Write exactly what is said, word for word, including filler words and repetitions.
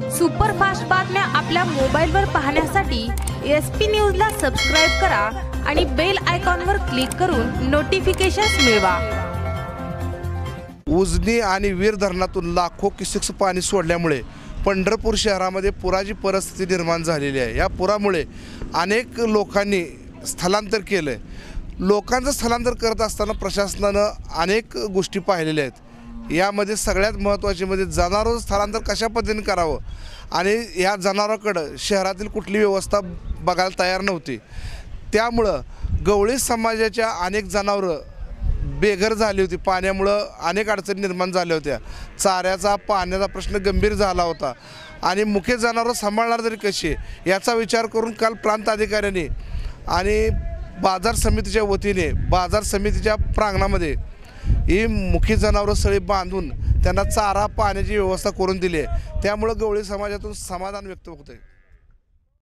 Superfast बातम्या आपल्या मोबाईलवर पाहण्यासाठी एस पी न्यूजला सबस्क्राईब करा आणि बेल आयकॉनवर क्लिक करून नोटिफिकेशन्स मिळवा। उजनी आणि वीर धरणातून लाखो क्युसेक्स पाणी सोडल्यामुळे पंढरपूर शहरामध्ये पुराची परिस्थिती निर्माण झालेली आहे। या पुरामुळे अनेक लोकांनी स्थलांतर केले। लोकांचं स्थलांतर करत असताना प्रशासनानं अनेक गोष्टी पाहिलेल्या आहेत। यामध्ये सगळ्यात महत्त्वाची म्हणजे जनावरांचं स्थलांतर कशा पद्धतीने करावं आणि या जनावरांकडं शहरातील कुठली व्यवस्था बघायला तयार नव्हती। त्यामुळं गवळी समाजाच्या अनेक जनावरं बेघर झाली होती। पाण्यामुळं अनेक अडचणी निर्माण झाल्या होत्या। चाऱ्याचा पाण्याचा प्रश्न गंभीर झाला होता आणि मुख्य जनावरं सांभाळणार तरी कशी याचा विचार करून काल प्रांत अधिकाऱ्यांनी आणि बाजार समितीच्या वतीने बाजार समितीच्या प्रांगणामध्ये ही मुख्य जनावरं सळी बांधून त्यांना चारा पाण्याची व्यवस्था करून दिली आहे। त्यामुळे गवळी समाजातून समाधान व्यक्त होत आहे।